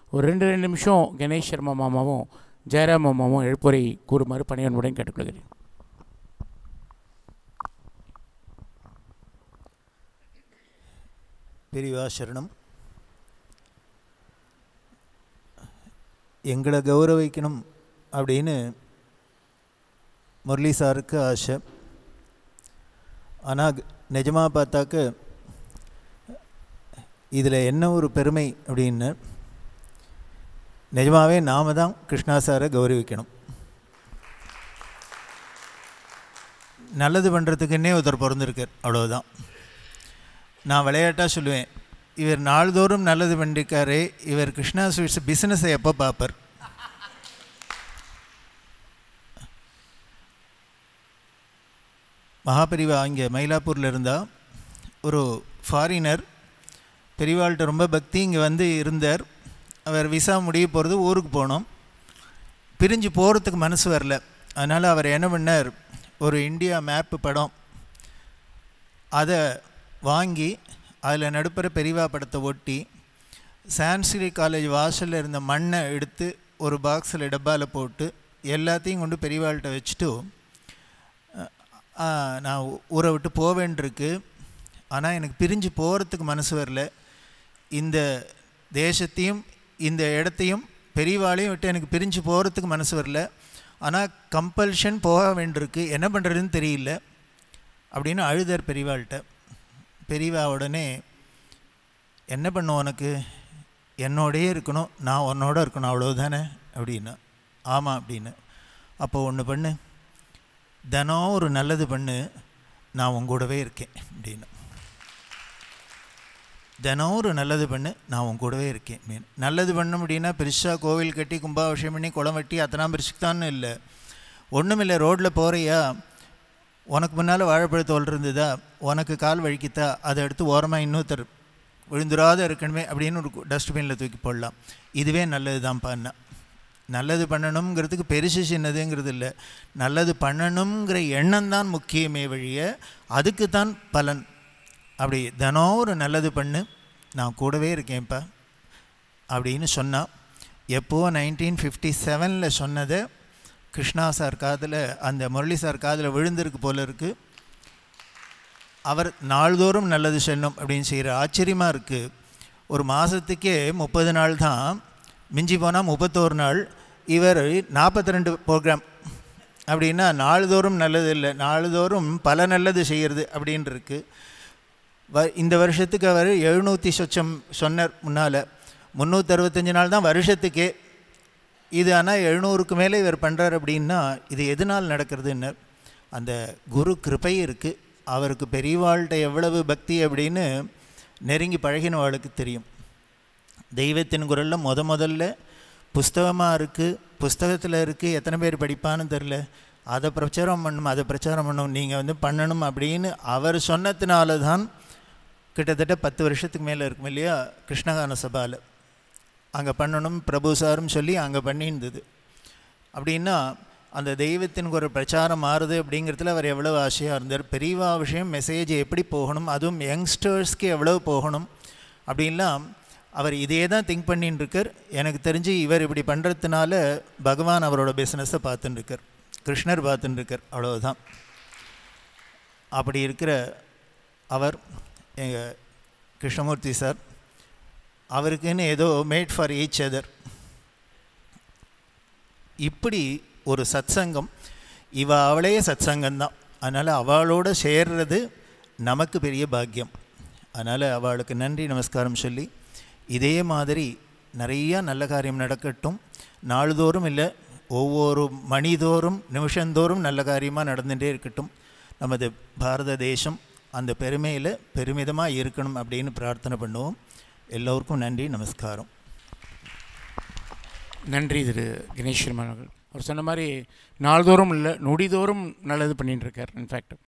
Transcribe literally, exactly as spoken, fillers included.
ஒரு ரெண்டு ரெண்டு நிமிஷம் கணேஷ் சர்மா மாமாவும் ஜெயராம் மாமாவும் எழுப்புரை கூறுமாறு பணியன்புடன் கேட்டுக்கொள்கிறேன். பெரியவா சரணம். எங்களை கௌரவிக்கணும் அப்படின்னு முரளி சாருக்கு ஆசை. ஆனால் நிஜமாக பார்த்தாக்க இதில் என்ன ஒரு பெருமை அப்படின்னு, நிஜமாகவே நாம தான் கிருஷ்ணா சாரை கௌரவிக்கணும். நல்லது பண்ணுறதுக்குன்னே ஒருத்தர் பிறந்திருக்கார், அவ்வளோதான். நான் விளையாட்டாக சொல்லுவேன், இவர் நாள்தோறும் நல்லது பண்ணிருக்காரு, இவர் கிருஷ்ணா ஸ்வீட்ஸ் பிஸ்னஸை எப்போ பார்ப்பார்? மகாபெரிவா இங்கே மயிலாப்பூரில் இருந்தால் ஒரு ஃபாரினர் பெரியவாள்கிட்ட ரொம்ப பக்தி இங்கே வந்து இருந்தார். அவர் விசா முடிய போகிறது, ஊருக்கு போனோம். பிரிஞ்சு போகிறதுக்கு மனசு வரல. அதனால் அவர் என்ன பண்ணார், ஒரு இந்தியா மேப்பு படம் அதை வாங்கி அதில் நடுப்புற பெரியவா படத்தை ஒட்டி சான்ஸ்கிரி காலேஜ் வாசலில் இருந்த மண்ணை எடுத்து ஒரு பாக்ஸில் டப்பாவில் போட்டு எல்லாத்தையும் கொண்டு பெரியவாள்கிட்ட வச்சுட்டு, நான் ஊரை விட்டு போவேன்ருக்கு, ஆனால் எனக்கு பிரிஞ்சு போகிறதுக்கு மனசு வரல, இந்த தேசத்தையும் இந்த இடத்தையும் பெரியவாளையும் விட்டு எனக்கு பிரிஞ்சு போகிறதுக்கு மனசு வரல, ஆனால் கம்பல்ஷன் போக வேண்டியிருக்கு, என்ன பண்ணுறதுன்னு தெரியல அப்படின்னு அழுதார் பெரியவாள்கிட்ட. பெரியவா உடனே, என்ன பண்ணும் உனக்கு, என்னோடையே இருக்கணும், நான் உன்னோட இருக்கணும், அவ்வளோதானே அப்படின்னா. ஆமாம் அப்படின்னு. அப்போ ஒன்று பண்ணு, தினம் ஒரு நல்லது பண்ணு, நான் உங்கூடவே இருக்கேன் அப்படின்னு. தினம் ஒரு நல்லது பண்ணு, நான் உன் கூடவே இருக்கேன் மீன். நல்லது பண்ண அப்படின்னா பெருசாக கோவில் கட்டி கும்பாபிஷேகம் பண்ணி குளம் வெட்டி அத்தனாம் பெருசுக்குத்தான்னு இல்லை. ஒன்றும் இல்லை, ரோட்டில் போகிறியா, உனக்கு முன்னால் வாழைப்பழத்தோல் இருந்ததா, உனக்கு கால் வழிக்கித்தா, அதை எடுத்து ஓரமாக இன்னொருத்தர் விழுந்துடாத இருக்கணுமே அப்படின்னு ஒரு டஸ்ட்பினில் தூக்கி போடலாம். இதுவே நல்லது தான்ப்பான்னா. நல்லது பண்ணணுங்கிறதுக்கு பெருசு சின்னதுங்கிறது இல்லை, நல்லது பண்ணணுங்கிற எண்ணம் தான் முக்கியமே வழிய அதுக்கு தான் பலன். அப்படி தினம் ஒரு நல்லது பண்ணு, நான் கூடவே இருக்கேன்ப்பா அப்படின்னு சொன்னால், எப்போது நைன்டீன் ஃபிஃப்டி செவனில் சொன்னதை கிருஷ்ணா சார் காதில், அந்த முரளி சார் காதில் விழுந்திருக்கு போல இருக்குது. அவர் நாள்தோறும் நல்லது செய்யணும் அப்படின்னு செய்கிற ஆச்சரியமாக இருக்குது. ஒரு மாதத்துக்கே முப்பது நாள் தான், மிஞ்சி போனால் முப்பத்தோரு நாள். இவர் நாற்பத்தி ரெண்டு ப்ரோக்ராம் அப்படின்னா நாள்தோறும் நல்லது இல்லை, நாள்தோறும் பல நல்லது செய்கிறது அப்படின்னு இருக்குது. வ இந்த வருஷத்துக்கு அவர் எழுநூற்றி சொச்சம் சொன்னார் முன்னால், முந்நூற்றி அறுபத்தஞ்சு நாள் தான் வருஷத்துக்கே. இது ஆனால் எழுநூறுக்கு மேலே இவர் பண்ணுறார் அப்படின்னா இது எதனால் நடக்கிறதுன்னு அந்த குரு கிருபை இருக்குது. அவருக்கு பெரியவாள்கிட்ட எவ்வளவு பக்தி அப்படின்னு நெருங்கி பழகினவாளுக்கு தெரியும். தெய்வத்தின் குரலில் முத முதல்ல புஸ்தகமாக இருக்குது, புஸ்தகத்தில் இருக்குது, எத்தனை பேர் படிப்பான்னு தெரில, அதை பிரச்சாரம் பண்ணணும், அதை பிரச்சாரம் பண்ணணும், நீங்கள் வந்து பண்ணணும் அப்படின்னு அவர் சொன்னதுனால தான் கிட்டத்தட்ட பத்து வருஷத்துக்கு மேலே இருக்கும் இல்லையா, கிருஷ்ணகான சபாவில் அங்கே பண்ணணும் பிரபு சாரும் சொல்லி அங்கே பண்ணியிருந்தது. அப்படின்னா அந்த தெய்வத்தின் ஒரு பிரச்சாரம் மாறுது அப்படிங்கிறதுல அவர் எவ்வளோ ஆசையாக இருந்தார். பெரியவா விஷயம் மெசேஜ் எப்படி போகணும், அதுவும் யங்ஸ்டர்ஸ்க்கு எவ்வளோ போகணும் அப்படின்லாம் அவர் இதே தான் திங்க் பண்ணின்னு இருக்கார். எனக்கு தெரிஞ்சு இவர் இப்படி பண்ணுறதுனால பகவான் அவரோட பிஸ்னஸை பார்த்துன்னு இருக்கார், கிருஷ்ணர் பார்த்துன்னு இருக்கார், அவ்வளோதான். அப்படி இருக்கிற அவர் எங்கள் கிருஷ்ணமூர்த்தி சார், அவருக்குன்னு ஏதோ மேட் ஃபார் ஈச் அதர். இப்படி ஒரு சத்சங்கம், இவ அவளே சத்சங்கம்தான். அதனால் அவளோட சேர்றது நமக்கு பெரிய பாக்கியம். அதனால் அவளுக்கு நன்றி நமஸ்காரம் சொல்லி, இதே மாதிரி நிறையா நல்ல காரியம் நடக்கட்டும். நாள்தோறும் இல்லை, ஒவ்வொரு மணிதோறும் நிமிஷந்தோறும் நல்ல காரியமாக நடந்துகிட்டே இருக்கட்டும். நமது பாரத தேசம் அந்த பெருமையில் பெருமிதமாக இருக்கணும் அப்படின்னு பிரார்த்தனை பண்ணுவோம். எல்லோருக்கும் நன்றி நமஸ்காரம். நன்றி திரு கணேஷ் சர்மா அவர்கள். அவர் சொன்ன மாதிரி நாள்தோறும் இல்லை, நொடிதோறும் நல்லது பண்ணிகிட்டு இருக்கார். இன்ஃபேக்ட்